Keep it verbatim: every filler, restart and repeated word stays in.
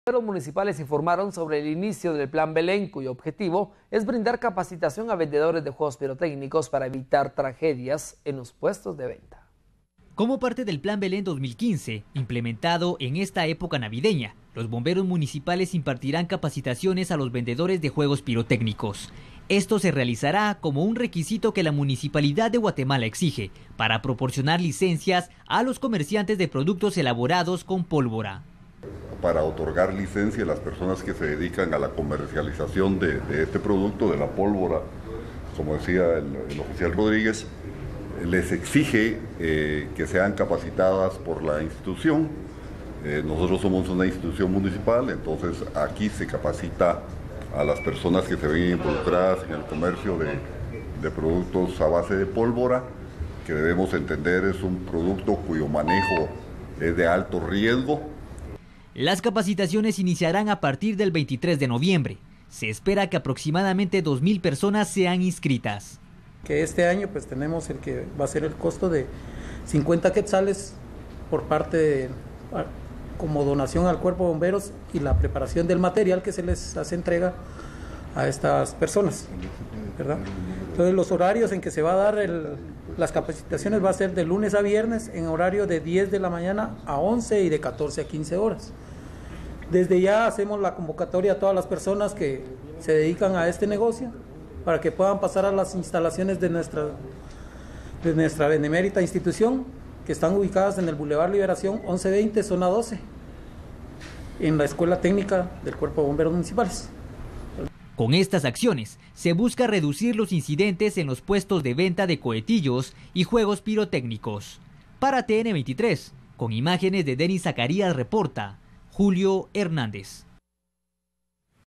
Los municipales informaron sobre el inicio del Plan Belén, cuyo objetivo es brindar capacitación a vendedores de juegos pirotécnicos para evitar tragedias en los puestos de venta. Como parte del Plan Belén dos mil quince, implementado en esta época navideña, los bomberos municipales impartirán capacitaciones a los vendedores de juegos pirotécnicos. Esto se realizará como un requisito que la Municipalidad de Guatemala exige para proporcionar licencias a los comerciantes de productos elaborados con pólvora. Para otorgar licencia a las personas que se dedican a la comercialización de, de este producto, de la pólvora, como decía el, el oficial Rodríguez, les exige eh, que sean capacitadas por la institución. Eh, nosotros somos una institución municipal, entonces aquí se capacita a las personas que se ven involucradas en el comercio de, de productos a base de pólvora, que debemos entender es un producto cuyo manejo es de alto riesgo. Las capacitaciones iniciarán a partir del veintitrés de noviembre. Se espera que aproximadamente dos mil personas sean inscritas. Que este año pues tenemos el que va a ser el costo de cincuenta quetzales por parte de, como donación al cuerpo de bomberos y la preparación del material que se les hace entrega a estas personas, ¿verdad? Entonces los horarios en que se va a dar el, las capacitaciones va a ser de lunes a viernes en horario de diez de la mañana a once y de catorce a quince horas. Desde ya hacemos la convocatoria a todas las personas que se dedican a este negocio para que puedan pasar a las instalaciones de nuestra, de nuestra benemérita institución, que están ubicadas en el Boulevard Liberación once veinte, zona doce, en la Escuela Técnica del Cuerpo de Bomberos Municipales. Con estas acciones se busca reducir los incidentes en los puestos de venta de cohetillos y juegos pirotécnicos. Para T N veintitrés, con imágenes de Denis Zacarías, reporta Julio Hernández.